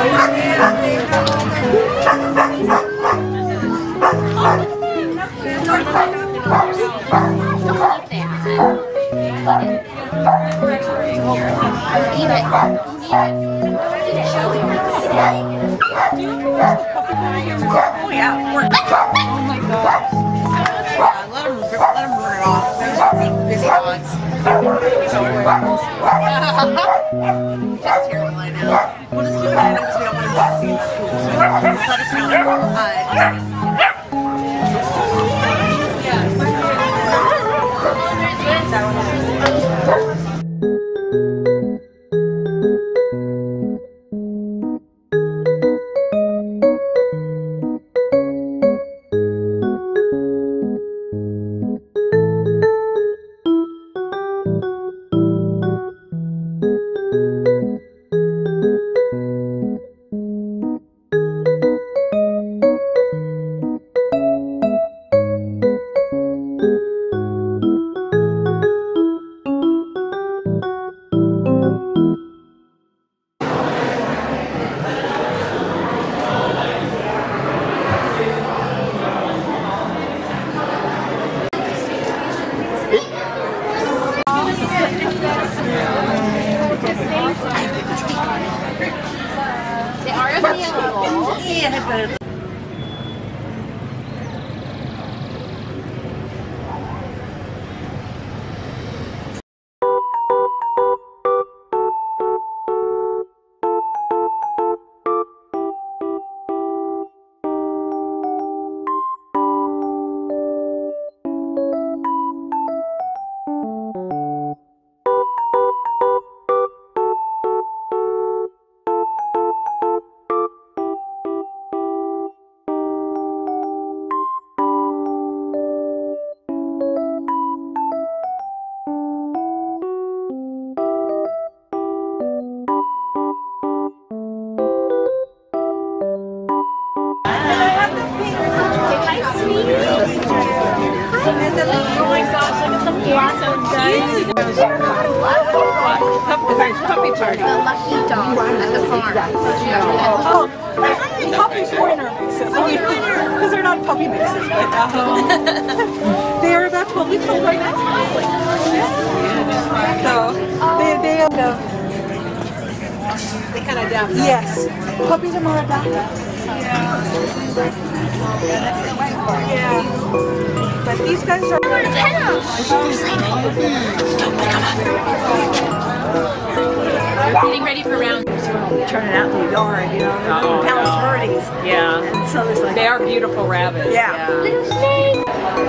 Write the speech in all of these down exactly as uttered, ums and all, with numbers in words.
Oh yeah, oh my gosh. Yeah, let them, let them burn it off. They're busy dogs. Just terrible, I know. We'll just keep an eye on it because we don't want to see that pool. So let us know. Uh, yeah, puppy party. The lucky dog at the farm. Oh, puppy pointer mixes. Because they're not puppy mixes, but um, they are about twelve weeks old right now. So they they kind of they kind of adapt. Yes, puppies are more adaptive. Yeah. Yeah. But these guys are. Getting ready for round. Turning out in the yard, you know, they're little Palos Verdes. Yeah. And so there's like. They are beautiful rabbits. Yeah. Yeah. Little snake.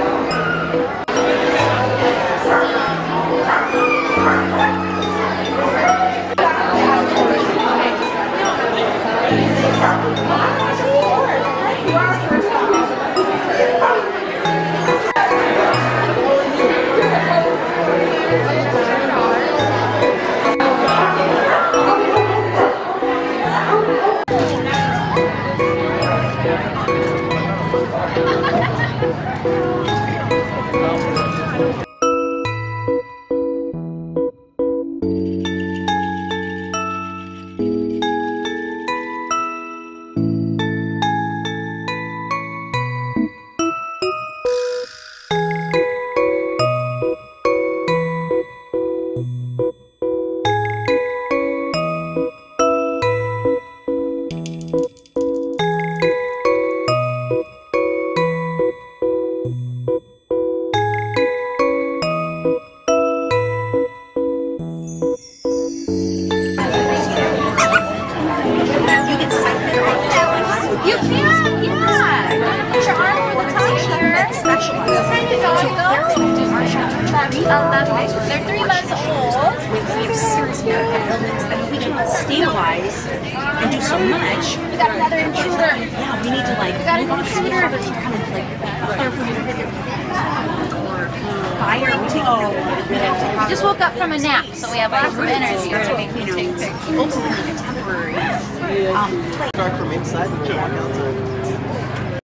They're three months old. With we have serious medical ailments, I mean, we can stabilize and do so much. We got another intruder. Yeah, we need to like we got an move on intruder. to kind of like or fire. We take oh, We just woke up from a nap, so we have lots of energy. That's what we, you know, ultimately a temporary um, place. Start from inside and walk outside.